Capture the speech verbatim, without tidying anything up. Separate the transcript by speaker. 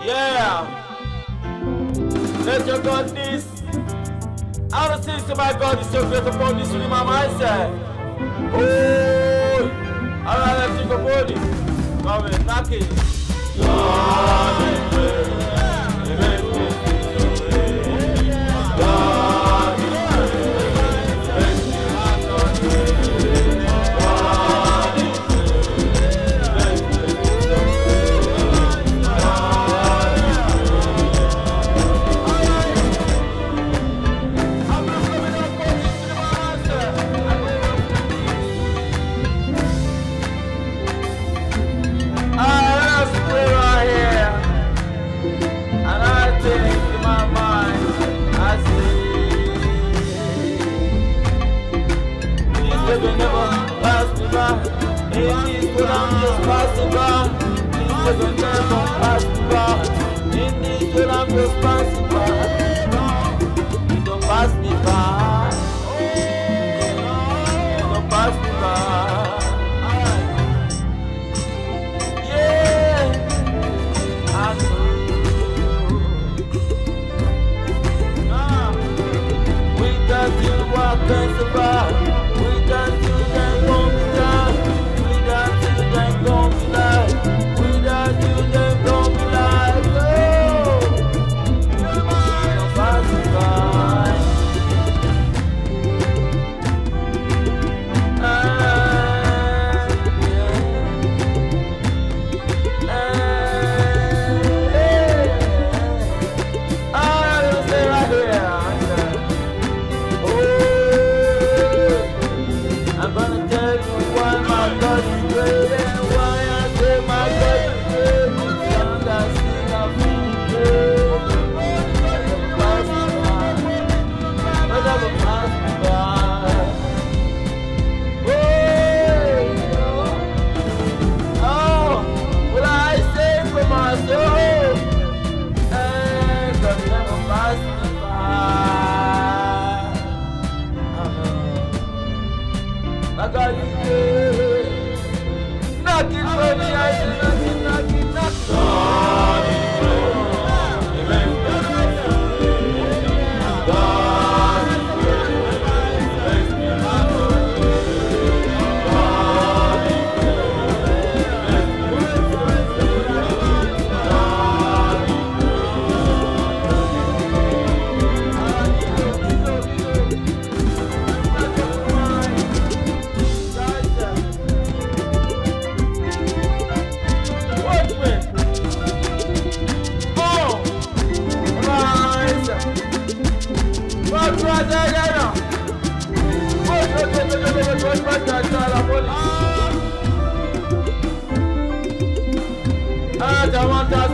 Speaker 1: Yeah. Let your God this. I don't think so my God is so great upon this in my mindset. Oh, alright, let's take a body. Come in, knock it. God is great. Amen. God is passing by. This never never pass me by. In this world I'm just passing by. You don't pass me by. You don't pass me by. Yeah, I know. Without you I can't survive. Without you then won't be done. Without you then gon' be life. Without you then gon' be life. Oh, don't pass me by. Ah, yeah. Ah, yeah. Ah, you stay right here. Oh, I'm gonna tell you why my God is great and why I say my God is great. Sound I sing, I feel great. Never pass me by. But never pass me by. Oh, oh, what I say for my soul. And God never pass me by. I got you there. Knock it for me, I say knock it, knock it, knock it. God is great. Amen. God is great. Makes me happy. God is great. Makes me I want to